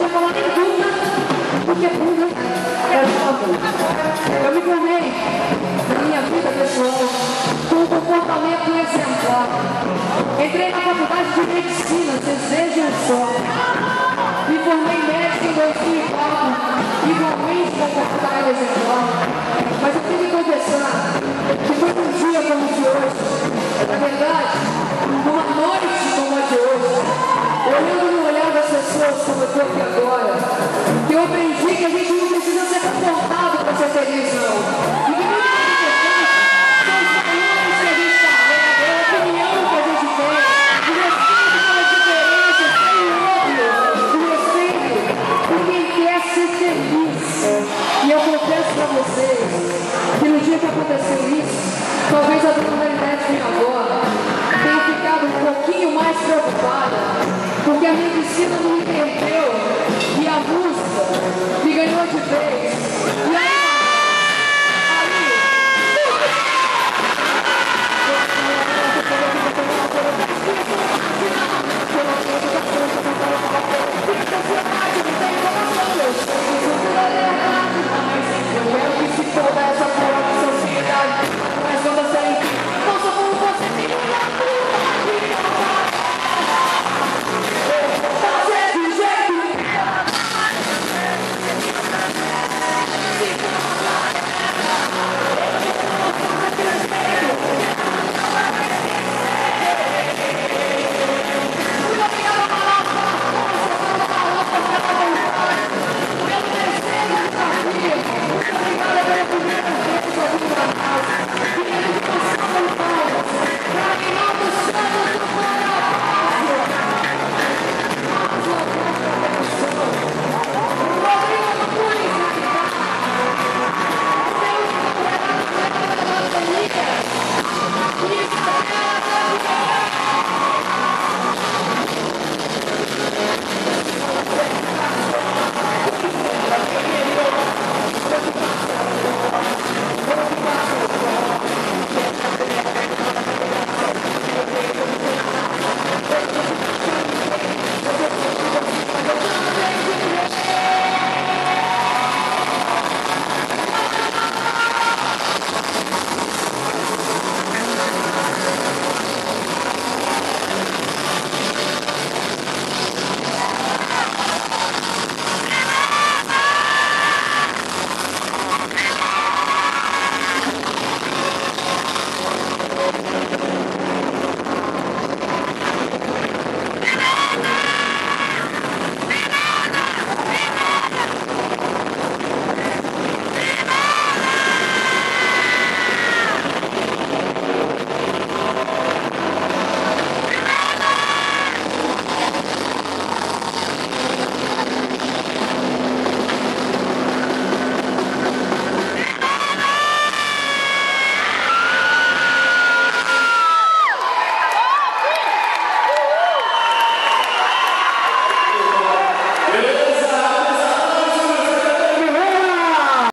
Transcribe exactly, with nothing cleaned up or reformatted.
vou falar nem Duda, porque Duda é jovem. Eu me formei na minha vida pessoal com um comportamento exemplar. Entrei na faculdade de medicina, vocês vejam só. Me formei médico em dois mil e quatro, igualmente com comportamento exemplar. Mas eu tenho que confessar que foi um dia como o de hoje, na verdade, uma noite como a de hoje, olhando no olhar das pessoas como eu estou aqui agora, que eu aprendi que a gente não precisa ser confortável para ser feliz, não. E que muito mais importante são os valores que a gente carrega, a opinião que a gente tem, o respeito pelas diferenças, sem ódio, o respeito por quem quer ser feliz. E eu confesso para vocês que no dia que aconteceu isso, talvez a dona Marinete, minha avó, tenha ficado um pouquinho mais preocupada, porque a medicina não